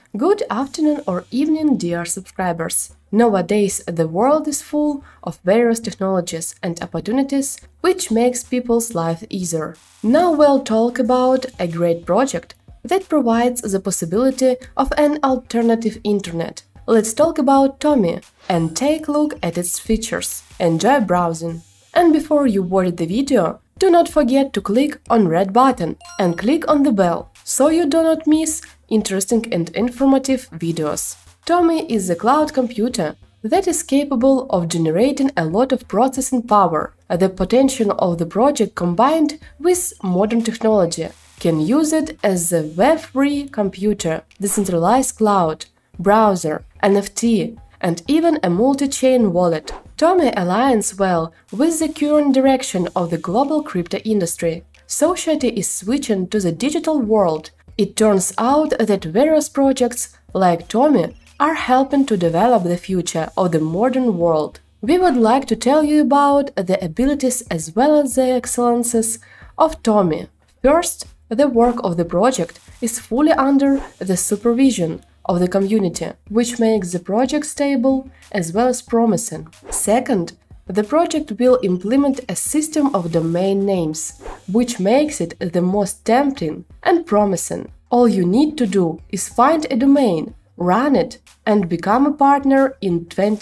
Good afternoon or evening, dear subscribers. Nowadays, the world is full of various technologies and opportunities which makes people's life easier. Now we'll talk about a great project that provides the possibility of an alternative internet. Let's talk about Tomi and take a look at its features. Enjoy browsing. And before you watch the video, do not forget to click on red button and click on the bell, so you do not miss interesting and informative videos. Tomi is a cloud computer that is capable of generating a lot of processing power. The potential of the project combined with modern technology can use it as a Web3 computer, decentralized cloud, browser, NFT, and even a multi-chain wallet. Tomi aligns well with the current direction of the global crypto industry. Society is switching to the digital world. It turns out that various projects like Tomi are helping to develop the future of the modern world. We would like to tell you about the abilities as well as the excellences of Tomi. First, the work of the project is fully under the supervision of the community, which makes the project stable as well as promising. Second, the project will implement a system of domain names, which makes it the most tempting and promising. All you need to do is find a domain, run it, and become a partner in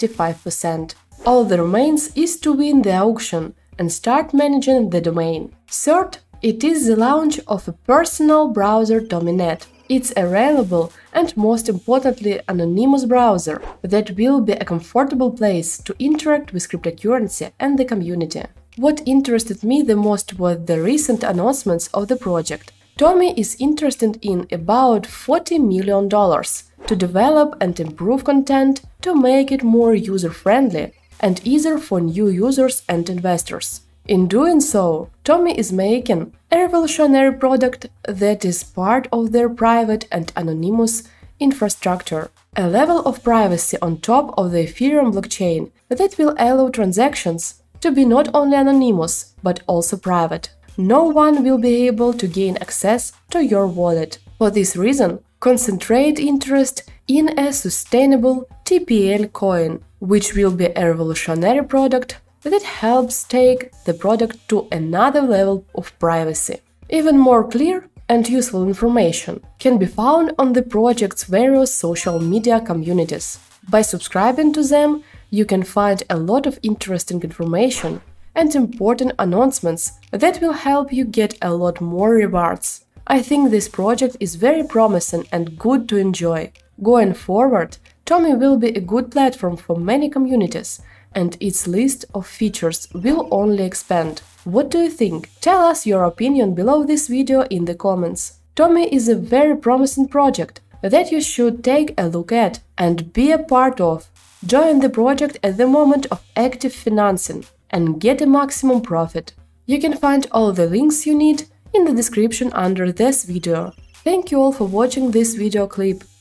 25%. All that remains is to win the auction and start managing the domain. Third, it is the launch of a personal browser Tominet. It's a reliable and, most importantly, anonymous browser that will be a comfortable place to interact with cryptocurrency and the community. What interested me the most was the recent announcements of the project. Tomi is interested in about $40 million to develop and improve content to make it more user-friendly and easier for new users and investors. In doing so, Tomi is making a revolutionary product that is part of their private and anonymous infrastructure, a level of privacy on top of the Ethereum blockchain that will allow transactions to be not only anonymous, but also private. No one will be able to gain access to your wallet. For this reason, concentrate interest in a sustainable TPL coin, which will be a revolutionary product that helps take the product to another level of privacy. Even more clear and useful information can be found on the project's various social media communities. By subscribing to them, you can find a lot of interesting information and important announcements that will help you get a lot more rewards. I think this project is very promising and good to enjoy. Going forward, Tomi will be a good platform for many communities, and its list of features will only expand. What do you think? Tell us your opinion below this video in the comments. Tomi is a very promising project that you should take a look at and be a part of. Join the project at the moment of active financing and get a maximum profit. You can find all the links you need in the description under this video. Thank you all for watching this video clip.